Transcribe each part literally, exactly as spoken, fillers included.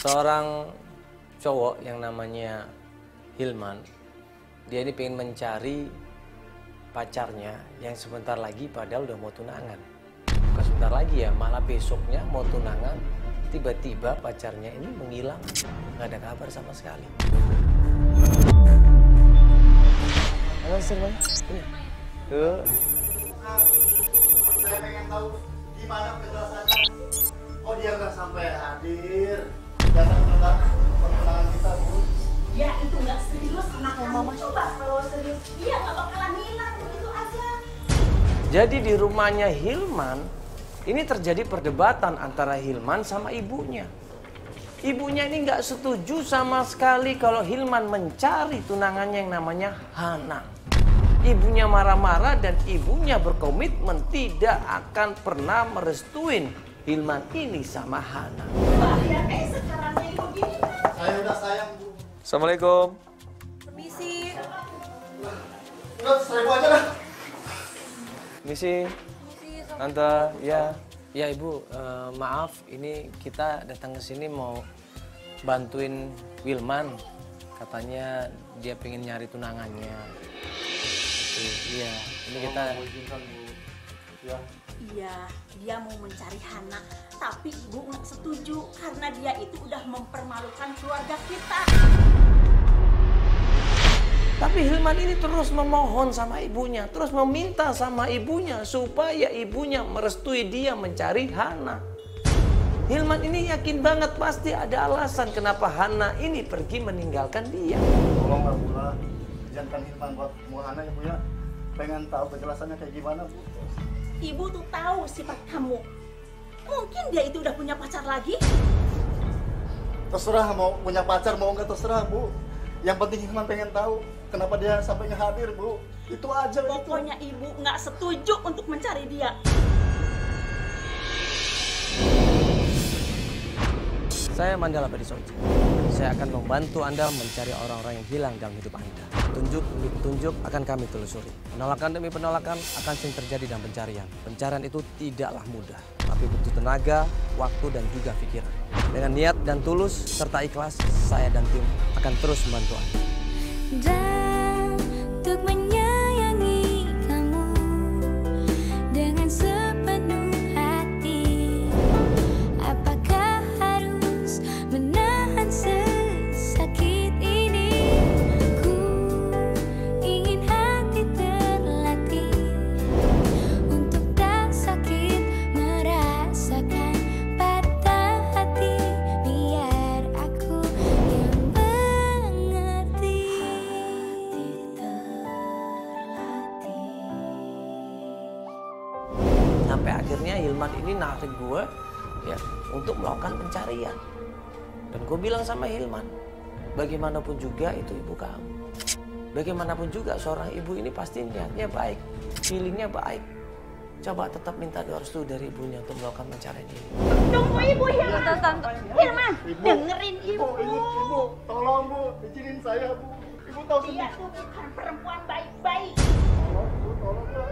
Seorang cowok yang namanya Hilman, dia ini pengen mencari pacarnya yang sebentar lagi padahal udah mau tunangan. Bukan sebentar lagi ya, malah besoknya mau tunangan, tiba-tiba pacarnya ini menghilang, nggak ada kabar sama sekali. Halo, Sir Bang. Ini. Tuh. Saya pengen tahu gimana penjelasannya. Oh, dia nggak sampai hadir. Datang ke pertunangan kita, Bu. Ya itu nggak serius, anak mama. Coba kalau serius, dia nggak bakalan hilang begitu aja. Jadi di rumahnya Hilman, ini terjadi perdebatan antara Hilman sama ibunya. Ibunya ini nggak setuju sama sekali kalau Hilman mencari tunangannya yang namanya Hana. Ibunya marah-marah dan ibunya berkomitmen tidak akan pernah merestuin Hilman ini sama Hana. Bahaya kayak sekarang kayak begini. Saya udah sayang, Bu. Assalamualaikum. Permisi. Udah, seribu aja lah. Misi, Tante, ya. Ya Ibu, eh, maaf ini kita datang ke sini mau bantuin Wilman. Katanya dia pengen nyari tunangannya. Tuh, iya, ini kita... Ya. Iya, dia mau mencari Hana, tapi ibu nggak setuju karena dia itu udah mempermalukan keluarga kita. Tapi Hilman ini terus memohon sama ibunya, terus meminta sama ibunya supaya ibunya merestui dia mencari Hana. Hilman ini yakin banget pasti ada alasan kenapa Hana ini pergi meninggalkan dia. Tolonglah, Bu lah. Jangan Hilman buat Bu Hana ya, Bu ya. Pengen tahu penjelasannya kayak gimana, Bu. Ibu tuh tahu sifat kamu. Mungkin dia itu udah punya pacar lagi. Terserah mau punya pacar mau nggak terserah, Bu. Yang penting Hilman pengen tahu kenapa dia sampai nggak hadir, Bu. Itu aja. Pokoknya itu. ibu nggak setuju untuk mencari dia. Saya Mandala Badisoja. Saya akan membantu Anda mencari orang-orang yang hilang dalam hidup Anda. Petunjuk demi petunjuk akan kami telusuri. Penolakan demi penolakan akan sering terjadi dalam pencarian. Pencarian itu tidaklah mudah, tapi butuh tenaga, waktu, dan juga pikiran. Dengan niat dan tulus serta ikhlas, saya dan tim akan terus membantu Anda. Dan untuk menyayangi kamu dengan sepenuh hati, apakah harus menahan sesakit ini? Ku ingin hati terlatih untuk tak sakit merasakan patah hati, biar aku yang mengerti. Sampai akhirnya Hilman ini narik gue ya untuk melakukan pencarian. Dan gue bilang sama Hilman, bagaimanapun juga itu ibu kamu. Bagaimanapun juga seorang ibu ini pasti niatnya baik, feelingnya baik. Coba tetap minta doa restu dari ibunya untuk melakukan pencarian ini. Tunggu ibu Hilman, tante. Hilman, Ibu. dengerin ibu. Ibu, ibu, ibu, tolong, Bu, izinin saya, Bu. Ibu tahu Dia sendiri. tuh bukan perempuan baik-baik. Tolong, Bu, tolong, Bu.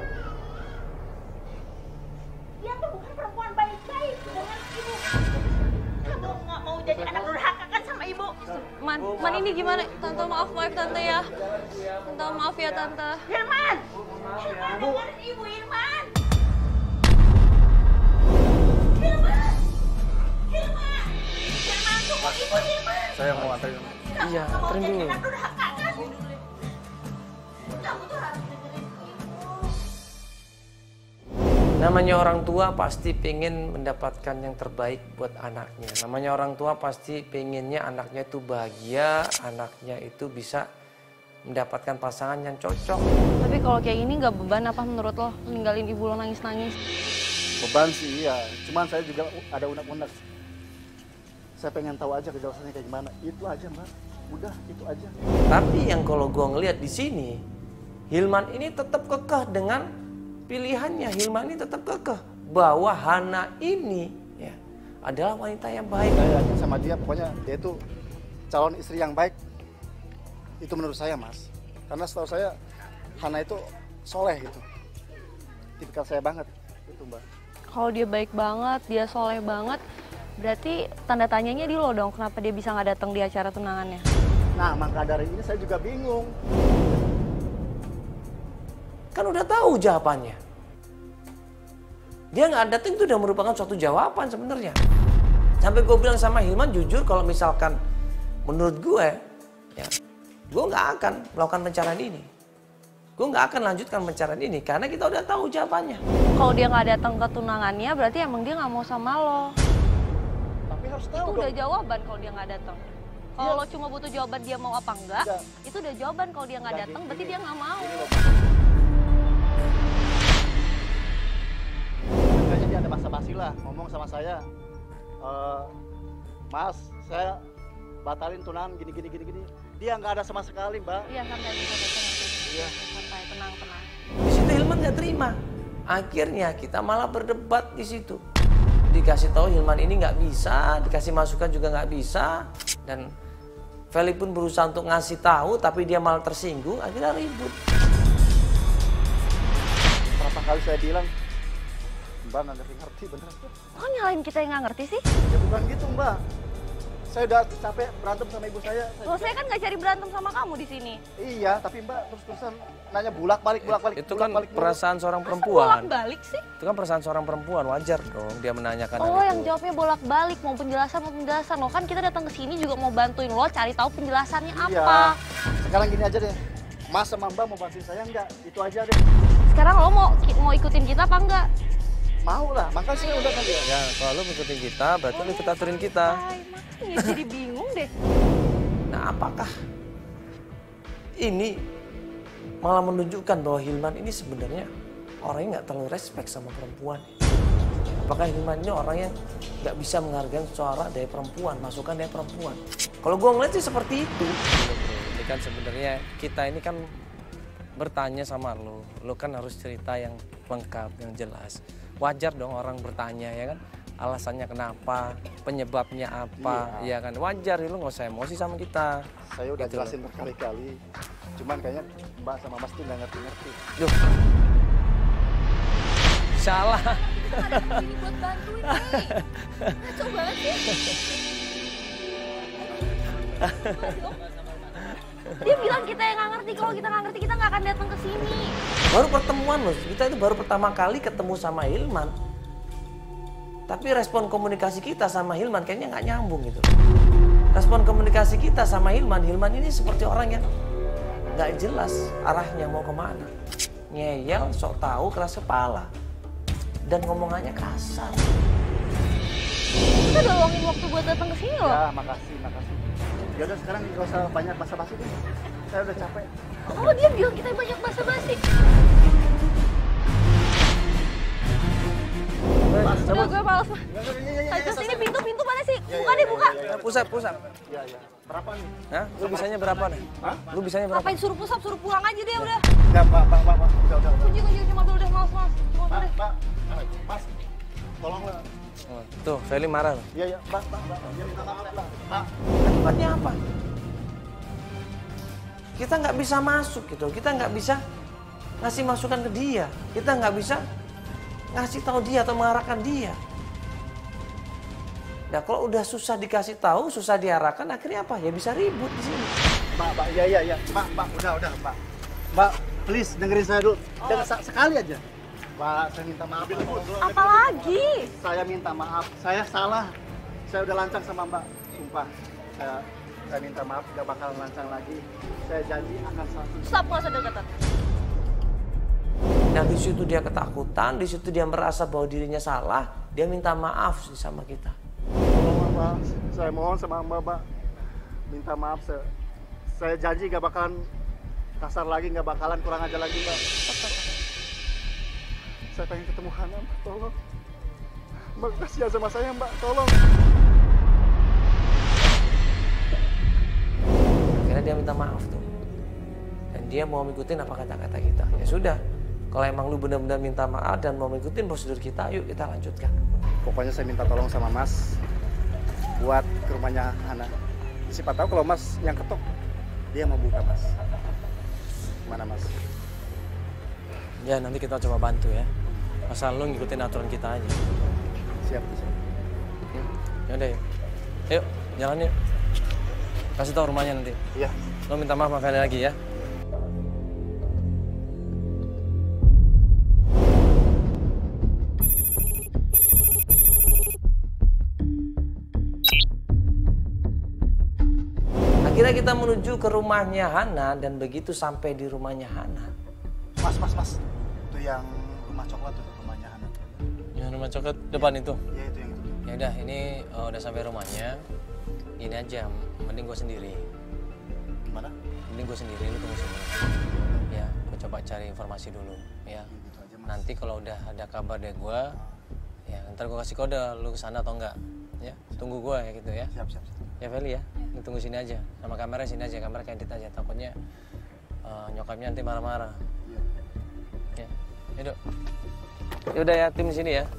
Dia tuh bukan perempuan baik-baik dengan ibu. Kamu nggak mau jadi anak durhaka kan sama ibu? Man, Man ini gimana? Tante maaf, maaf Tante ya. Tante maaf ya Tante. Hilman, Hilman dengerin ibu Hilman. Hilman, Hilman, Hilman tunggu ibu Hilman. Saya mau anterin. Iya, Kamu mau anterin jadi dulu. anak durhaka kan? Kamu tuh harus dengerin ibu. Namanya orang tua pasti pengen mendapatkan yang terbaik buat anaknya. Namanya orang tua pasti pengennya anaknya itu bahagia, anaknya itu bisa mendapatkan pasangan yang cocok. Tapi kalau kayak gini nggak beban apa menurut lo? Ninggalin ibu lo nangis-nangis. Beban sih iya, cuman saya juga ada unek-unek. Saya pengen tahu aja kejelasannya kayak gimana. Itu aja, Mbak. Udah, itu aja. Tapi yang kalau gua ngelihat di sini, Hilman ini tetap kekeh dengan pilihannya. Hilman ini tetap kekeh bahwa Hana ini ya adalah wanita yang baik. Saya yakin sama dia, pokoknya dia itu calon istri yang baik. Itu menurut saya, Mas. Karena setahu saya Hana itu soleh gitu. Tipikal saya banget, itu Mbak. Kalau dia baik banget, dia soleh banget, Berarti tanda tanyanya di lo dong, kenapa dia bisa nggak datang di acara tunangannya? Nah, maka dari ini saya juga bingung. Kan udah tahu jawabannya. Dia nggak datang itu udah merupakan suatu jawaban sebenarnya. Sampai gue bilang sama Hilman jujur kalau misalkan menurut gue, ya, gue nggak akan melakukan pencarian ini. Gue nggak akan lanjutkan pencarian ini karena kita udah tahu jawabannya. Kalau dia nggak datang ke tunangannya, berarti emang dia nggak mau sama lo. Tapi harus tahu Itu dong. udah jawaban kalau dia nggak datang. Kalau lo cuma butuh jawaban dia mau apa enggak, Enggak. itu udah jawaban kalau dia nggak Enggak, datang, gini, berarti gini. dia nggak mau. Gini loh, kayaknya dia ada basa-basi lah ngomong sama saya. Eh, Mas, saya batalin tunangan gini gini gini gini. Dia nggak ada sama sekali, Mbak. Iya, santai, santai, santai. Iya. Santai, tenang, tenang. Di situ Hilman nggak terima. Akhirnya kita malah berdebat di situ. Dikasih tahu Hilman ini nggak bisa, dikasih masukan juga nggak bisa, dan Feli pun berusaha untuk ngasih tahu, tapi dia malah tersinggung. Akhirnya ribut. Berapa kali saya bilang, Mbak nggak ngerti-ngerti bener. Kok nyalain kita yang nggak ngerti sih? Ya bukan gitu, Mbak. Saya udah capek berantem sama ibu saya. Saya Lo juga- saya kan nggak cari berantem sama kamu di sini. Iya, tapi Mbak terus-terusan nanya bulak-balik, bulak-balik. Itu kan bulak-balik mulu. perasaan seorang Bolak perempuan. balik sih. Itu kan perasaan seorang perempuan, wajar dong dia menanyakan hal Oh, itu. yang jawabnya bolak-balik, mau penjelasan mau penjelasan. Lo kan kita datang ke sini juga mau bantuin lo cari tahu penjelasannya Iya. apa. Sekarang gini aja deh. Mas sama Mbak mau bantuin saya enggak? Itu aja deh. Sekarang lo mau mau ikutin kita apa enggak? Mau lah, makanya saya udah kan ya. Ya, kalau lu ngikutin kita, berarti lu ikut aturin kita. Ay, makanya jadi bingung deh. Nah, apakah ini malah menunjukkan bahwa Hilman ini sebenarnya orangnya nggak terlalu respect sama perempuan? Apakah Hilman ini orang yang nggak bisa menghargai suara dari perempuan, masukan dari perempuan? Kalau gue ngeliat sih seperti itu. Ini kan sebenarnya kita ini kan bertanya sama lo, lo kan harus cerita yang lengkap, yang jelas. Wajar dong orang bertanya ya kan, alasannya kenapa, penyebabnya apa, Iya. ya kan wajar, lo nggak usah emosi sama kita. Saya udah Gitu loh. jelasin berkali-kali. Cuman kayaknya Mbak sama Mas tuh nggak ngerti-ngerti. Duh. Salah. Ini buat bantuin nih. Kacau banget sih. Dia bilang kita yang nggak ngerti, kalau kita nggak ngerti kita nggak akan datang ke sini. Baru pertemuan loh, kita itu baru pertama kali ketemu sama Hilman. Tapi respon komunikasi kita sama Hilman kayaknya nggak nyambung gitu. Respon komunikasi kita sama Hilman, Hilman ini seperti orang yang nggak jelas arahnya mau kemana. Ngeyel, sok tahu, keras kepala. Dan ngomongannya kasar. Kita udah luangin waktu buat datang ke sini loh. Ya, makasih, makasih. Yaudah sekarang nggak usah banyak basa-basi deh. Saya udah capek. Oh, dia bilang kita banyak basa-basi. Mas, Udah, gue males. Ya, ya, ya, ya, ya, Ayo ya, sini, pintu-pintu mana sih? Ya, Buka ya, deh, ya, buka. ya, ya, ya. Pusat, pusat. Ya, ya. Berapa nih? Hah? Lu bisanya berapa nih? Hah? Lu bisanya berapa? Ngapain suruh pusat, suruh pulang aja deh udah. Ya, Pak, Pak, Pak, Pak. Udah, udah. Kunci, kunci, kunci mobil udah, males, males. Mobil Pak, deh. Pak. Mas, tolonglah. Oh, tuh, Feli marah loh. Iya, iya. Pak, Pak, Pak. Dia minta maaf, Pak. Pak. Akibatnya apa? Kita nggak bisa masuk gitu, kita nggak bisa ngasih masukan ke dia, kita nggak bisa ngasih tahu dia atau mengarahkan dia. Nah kalau udah susah dikasih tahu, susah diarahkan, akhirnya apa? Ya bisa ribut di sini. Mbak, Mbak, iya, iya, iya. Mbak, Mbak, udah, udah, Mbak. Mbak, please dengerin saya dulu. Dengar sa- sekali aja. Mbak, saya minta maaf. Apalagi? Saya minta maaf. Saya salah. Saya udah lancang sama Mbak. Sumpah. Saya, saya minta maaf. Gak bakalan lancang lagi. Saya janji akan selalu. Stop, nggak usah deketan. Nah di situ dia ketakutan, di situ dia merasa bahwa dirinya salah, dia minta maaf sih sama kita. Tolong, Mbak. Saya mohon sama Mbak, Mbak. Minta maaf. Saya, saya janji gak bakalan kasar lagi. Gak bakalan kurang ajar lagi, Mbak. Saya pengen ketemu Hana, Mbak. Tolong. Mbak, kasihan sama saya, Mbak. Tolong. Akhirnya dia minta maaf tuh. Dan dia mau ngikutin apa kata-kata kita. Ya sudah, kalau emang lu benar-benar minta maaf dan mau ngikutin prosedur kita, yuk kita lanjutkan. Pokoknya saya minta tolong sama Mas buat ke rumahnya Hana. Siapa tahu kalau Mas yang ketok, dia mau buka, Mas. Gimana, Mas? Ya nanti kita coba bantu ya. Asal lu ngikutin aturan kita aja. Siap, siap. Ya Yaudah yuk. Yuk, jalan yuk. Kasih tau rumahnya nanti. Iya. Lo minta maaf sama Feli lagi ya. Akhirnya kita menuju ke rumahnya Hana dan begitu sampai di rumahnya Hana. Mas, mas, mas. Itu yang rumah coklat tuh, rumahnya Hana. Yang rumah coklat depan itu? Iya, itu yang itu. Ya udah, ini uh, udah sampai rumahnya. Ini aja, mending gue sendiri. Gimana? Mending gue sendiri, lu tunggu sini. Ya, gue coba cari informasi dulu. Ya, Gitu aja, mas. nanti kalau udah ada kabar dari gue, ya ntar gue kasih kode lu kesana atau enggak. Ya, tunggu gue ya gitu ya. Siap, siap, siap. Ya Feli ya, lu tunggu sini aja. Sama kamera sini aja, kamera kayak edit aja. Takutnya uh, nyokapnya nanti marah-marah. Iya. Ya, yaudah. Yaudah ya, tim di sini ya.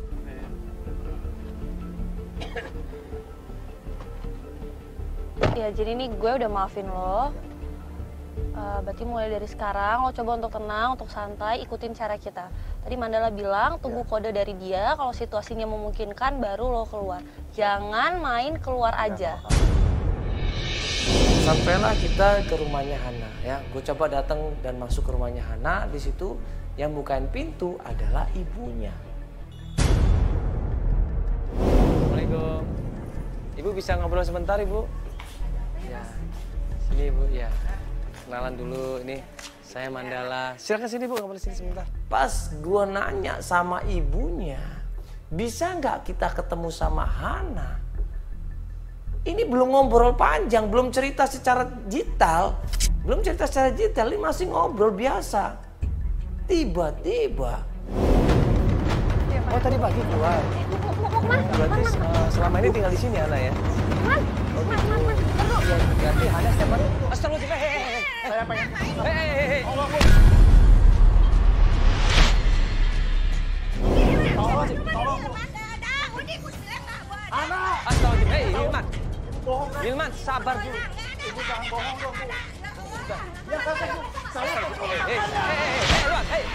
Ya jadi nih gue udah maafin lo. Uh, berarti mulai dari sekarang lo coba untuk tenang, untuk santai, ikutin cara kita. Tadi Mandala bilang tunggu kode dari dia, kalau situasinya memungkinkan baru lo keluar. Jangan main keluar aja. Sampailah kita ke rumahnya Hana ya. Gue coba datang dan masuk ke rumahnya Hana. Di situ yang bukain pintu adalah ibunya. Assalamualaikum. Ibu bisa ngobrol sebentar, Ibu? Ya. Sini, Ibu. Ya. Kenalan dulu, ini saya Mandala. Silakan sini Bu, ngobrol sini sebentar. Pas gue nanya sama ibunya, bisa nggak kita ketemu sama Hana? Ini belum ngobrol panjang, belum cerita secara detail, belum cerita secara detail, ini masih ngobrol biasa. Tiba-tiba, oh tadi pagi keluar. Berarti uh, selama ini tinggal di sini Hana ya? Oh gitu. Ya, berarti Hana setiap hari. Astagfirullahaladzim, hehehe. Saya pengen. Hehehe. Tolong, Bu. Tolong, tolong, Bu. Hana! Astagfirullahaladzim, hei Hilman. Bohong kan? Hilman, sabar dulu. Ibu jangan bohong dong, Bu. Ya, saya, Bu. Saya. Hei, hei, hei, hei, Luan, hei.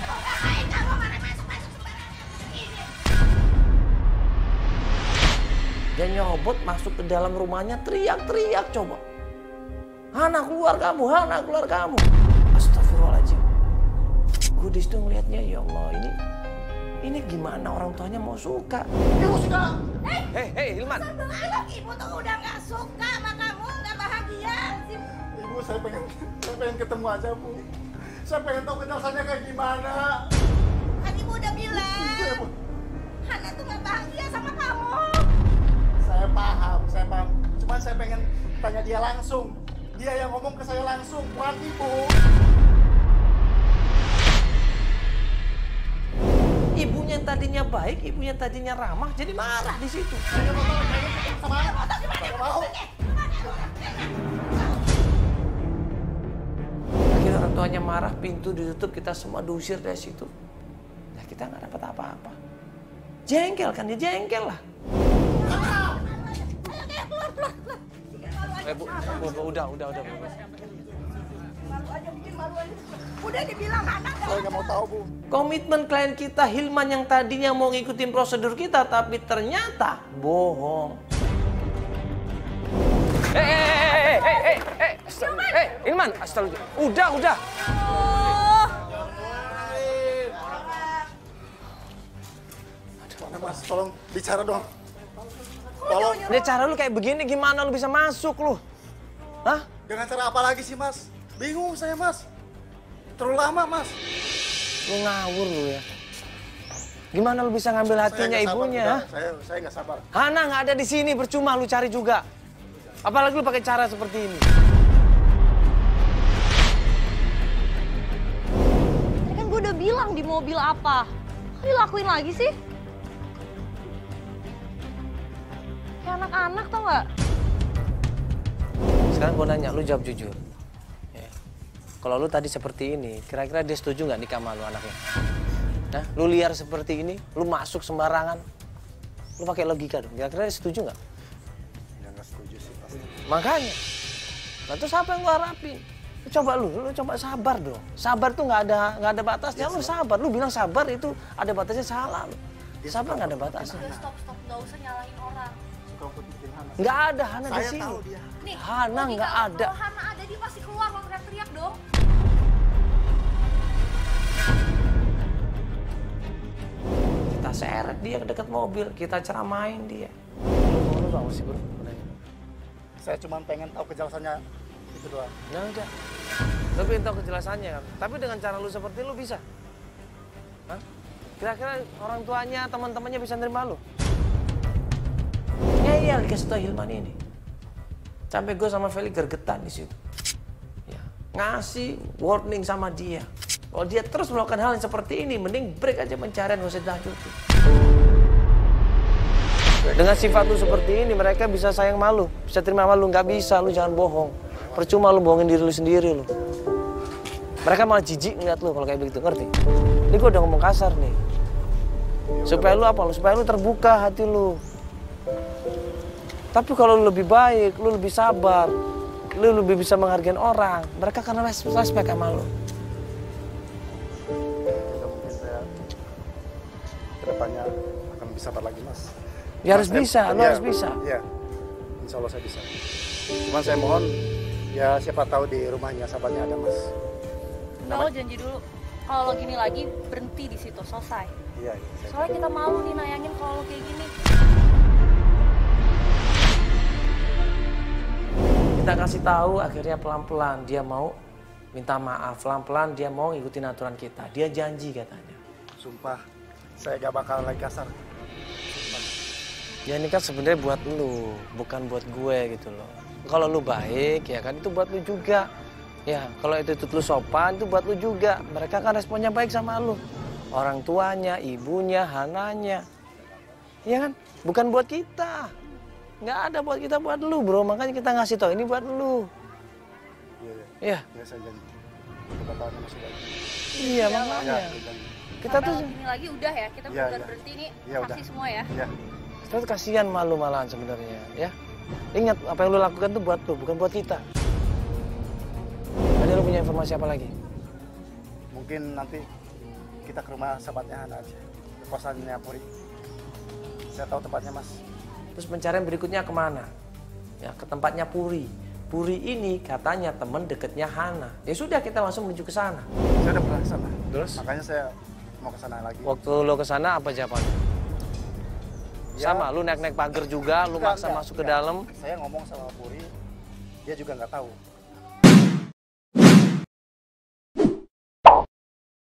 Dia nyobot masuk ke dalam rumahnya, teriak-teriak coba. Hana keluar kamu, Hana keluar kamu. Astagfirullahaladzim. Gue disitu ngeliatnya, ya Allah ini, ini gimana orang tuanya mau suka? Ibu suka. Hei, hei Hilman. Ibu tuh udah gak suka sama kamu, gak bahagia. Ibu, saya pengen, saya pengen ketemu aja, Bu. Saya pengen tahu kejelasannya kayak gimana. Kan ibu udah bilang, Hana tuh gak bahagia sama kamu. Saya paham, saya paham. Cuman saya pengen tanya dia langsung. Dia yang ngomong ke saya langsung, bukan Ibu. Ibunya yang tadinya baik, ibunya yang tadinya ramah, jadi marah di situ. Saya mau tahu, saya ingin ketemu sama Hana. Saya mau. Akhirnya orang tuanya marah, pintu ditutup, kita semua diusir dari situ. Nah kita nggak dapat apa-apa. Jengkel kan, dia jengkel lah. Eh bu, bu, bu, udah, udah, udah. Bu. Udah dibilang Hana gak Saya nggak mau tahu, Bu. Komitmen klien kita Hilman yang tadinya mau ngikutin prosedur kita, tapi ternyata bohong. Eh, eh, eh, eh, eh, eh, eh, Hilman, astagfirullah. Udah, udah. Mana Mas, tolong bicara dong. Tolong. Ya cara lu kayak begini gimana lu bisa masuk lu? Hah? Dengan cara apa lagi sih, Mas? Bingung saya, Mas. Terlalu lama, Mas. Lu ngawur lu ya. Gimana lu bisa ngambil hatinya Saya nggak sabar, ibunya? udah. Hah? Saya saya nggak sabar. Hana nggak ada di sini, percuma lu cari juga. Apalagi lu pakai cara seperti ini. Tadi kan gue udah bilang di mobil apa. Kok dilakuin lagi sih? Kayak anak-anak tau nggak? Sekarang gue nanya, lu jawab jujur. Ya. Kalau lu tadi seperti ini, kira-kira dia setuju nggak nikah sama lu anaknya? Nah, lu liar seperti ini, lu masuk sembarangan, lu pakai logika dong. Kira-kira dia setuju nggak? Ya nggak setuju sih, pasti. Makanya, nah terus apa yang lu harapin? Lu coba lu, lu coba sabar dong. Sabar tuh nggak ada nggak ada batasnya. Lu sabar, lu bilang sabar itu ada batasnya, salah lu. Sabar nggak ada batasnya. Udah stop, stop. Nggak usah nyalahin orang. kau ikutin Hana. Nggak ada Hana di Saya sini. tahu dia. Nih, Hana logika nggak lo, ada. Kalau Hana ada dia pasti keluar, lo teriak-teriak dong. Kita seret dia ke dekat mobil, kita ceramain dia. Lu mau apa sih bro? Saya cuma pengen tahu kejelasannya itu doang. Nah udah. Lu pengen tahu kejelasannya kan? Tapi dengan cara lu seperti lu bisa? Hah? Kira-kira orang tuanya, teman-temannya bisa nerima lu? Ngeyel dikasih tau Hilman ini. Sampai gue sama Feli gergetan di situ. Ya. Ngasih warning sama dia. Kalau dia terus melakukan hal yang seperti ini, mending break aja pencarian, gak usah dilanjutin. Dengan sifat lu seperti ini, mereka bisa sayang malu, bisa terima malu. Nggak bisa, lu jangan bohong. Percuma lu bohongin diri lu sendiri lu. Mereka malah jijik ngeliat lu kalau kayak begitu, ngerti? Ini gue udah ngomong kasar nih. Supaya lu apa? Supaya lu terbuka hati lu. Tapi kalau lu lebih baik, lu lebih sabar, lu lebih bisa menghargai orang, mereka akan respect sama lu. Mungkin saya kedepannya akan bisa sabar lagi mas. Ya harus Mas, bisa, saya- lu ya, harus bisa. Iya, insya Allah saya bisa. Cuman saya mohon, ya siapa tahu di rumahnya sahabatnya ada mas. Nah, lo janji dulu. Kalau lo gini lagi, berhenti di situ, selesai. Iya, iya. saya- Soalnya kita malu nih nayangin kalau lo kayak gini. Kita kasih tahu, akhirnya pelan-pelan dia mau minta maaf, pelan-pelan dia mau ngikutin aturan kita. Dia janji katanya. Sumpah, saya gak bakal lagi kasar. Ya ini kan sebenarnya buat lu, bukan buat gue gitu loh. Kalau lu baik ya kan itu buat lu juga. Ya kalau itu lu sopan itu buat lu juga. Mereka kan responnya baik sama lu. Orang tuanya, ibunya, Hananya. Ya kan? Bukan buat kita. Nggak ada buat kita, buat lu bro. Makanya kita ngasih tau ini buat lu. Iya, iya. Ya, Ya saya janji. Kita tahu masih lagi. iya Ya, makanya. saya janji. Kita Sampai tuh, lo gini lagi udah ya, kita Iya, benar iya. berhenti nih, Iya, udah. kasih semua ya. Ya, kita tuh kasihan malu malahan sebenarnya. Ya, ingat apa yang lu lakukan tuh buat lu, bukan buat kita. Ada lu punya informasi apa lagi? mungkin nanti kita ke rumah sahabatnya Hana aja. Ke kosannya Puri. Saya tahu tempatnya mas. Terus pencarian berikutnya kemana? Ya ke tempatnya Puri. Puri ini katanya teman deketnya Hana. Ya sudah kita langsung menuju ke sana. Saya udah pernah ke sana. Terus? Makanya saya mau ke sana lagi. Waktu lo ke sana apa jawabannya? Ya. Sama, lu naik-naik pagar juga, lu Enggak, maksa enggak, masuk ke enggak. dalam. Saya ngomong sama Puri, dia juga nggak tahu.